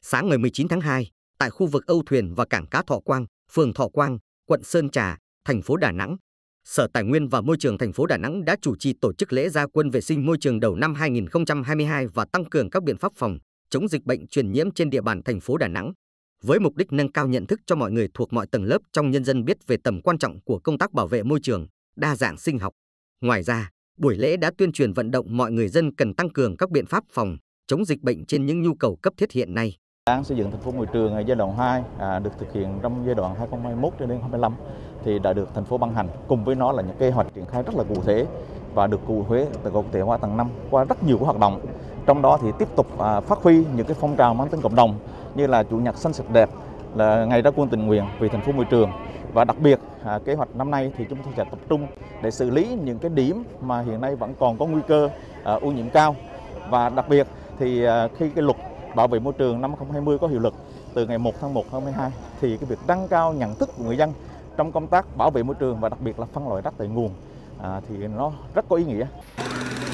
Sáng ngày 19 tháng 2, tại khu vực âu thuyền và cảng cá Thọ Quang, phường Thọ Quang, quận Sơn Trà, thành phố Đà Nẵng, Sở Tài nguyên và Môi trường thành phố Đà Nẵng đã chủ trì tổ chức lễ ra quân vệ sinh môi trường đầu năm 2022 và tăng cường các biện pháp phòng chống dịch bệnh truyền nhiễm trên địa bàn thành phố Đà Nẵng, với mục đích nâng cao nhận thức cho mọi người thuộc mọi tầng lớp trong nhân dân biết về tầm quan trọng của công tác bảo vệ môi trường, đa dạng sinh học. Ngoài ra, buổi lễ đã tuyên truyền vận động mọi người dân cần tăng cường các biện pháp phòng chống dịch bệnh trên những nhu cầu cấp thiết hiện nay. Đang xây dựng thành phố môi trường giai đoạn 2 được thực hiện trong giai đoạn 2021 đến 2025 thì đã được thành phố ban hành, cùng với nó là những kế hoạch triển khai rất là cụ thể và được cụ thể hóa tầng 5 qua rất nhiều các hoạt động. Trong đó thì tiếp tục phát huy những cái phong trào mang tính cộng đồng như là chủ nhật xanh sạch đẹp, là ngày ra quân tình nguyện vì thành phố môi trường, và đặc biệt kế hoạch năm nay thì chúng tôi sẽ tập trung để xử lý những cái điểm mà hiện nay vẫn còn có nguy cơ ô nhiễm cao, và đặc biệt thì khi cái luật bảo vệ môi trường năm 2020 có hiệu lực từ ngày 1 tháng 1 năm 2022 thì cái việc nâng cao nhận thức của người dân trong công tác bảo vệ môi trường và đặc biệt là phân loại rác tại nguồn thì nó rất có ý nghĩa.